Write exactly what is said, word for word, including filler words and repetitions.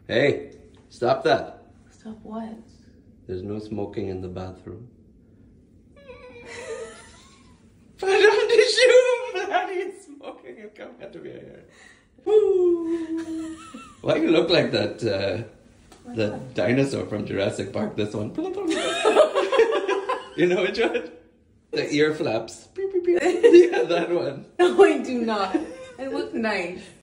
Hey, stop that. Stop what? There's no smoking in the bathroom. Parang tissue! Bloody smoking and come out of your hair. Woo! Why you look like that, uh, that dinosaur from Jurassic Park, this one. You know which one? The ear flaps. Yeah, that one. No, I do not. I look nice.